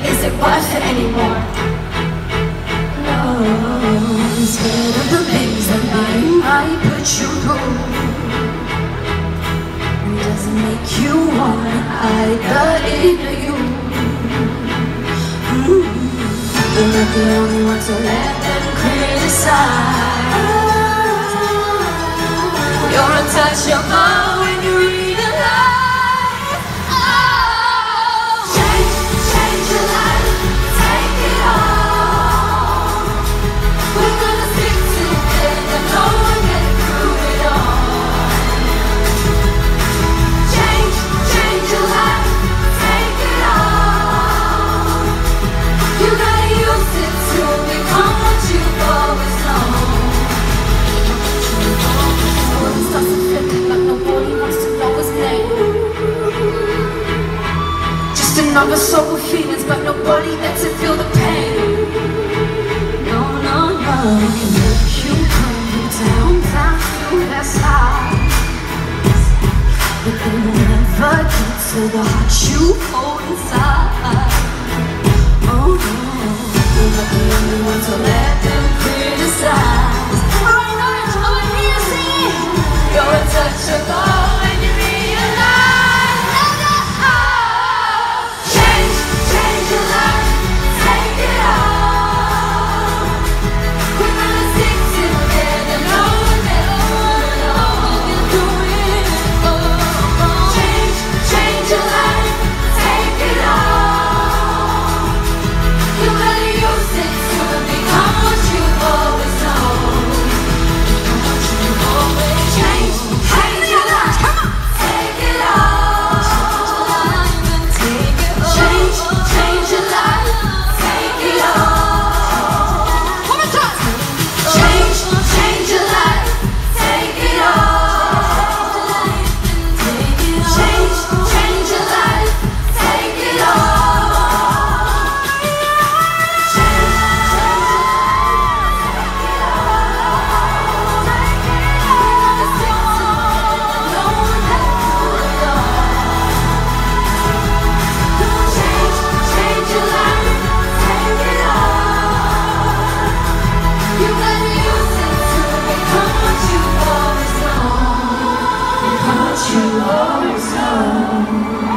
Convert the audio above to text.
Is it worth it anymore? No. Instead of the things that might put you through, and doesn't make you wanna hide the inner you. You're not the only one to let them criticize. You're untouchable when you realize. Oh, change your life, take it all. We're gonna stick together, no one can prove it all. Change your life, take it all. You gotta use it to become what you've always known. Starts to flip like nobody wants to know his name. Just another soul with feelings, but nobody lets it feel the pain. No, no, no. It can make you crumble down to that side, but they will never get to the heart you hold inside. Oh no, you're not the only one to let them criticize. Right now, it's all here, see. You're untouchable when you realize. Oh, change your life, take it all. We're gonna stick together, no one ever wanna know what you're doing. Oh, change your life, take it all. You gotta use it to become what you've always known. Change your life, take it all. Change your life, take it all. One more time. Change your life, take it all. Change your life, take it you always know.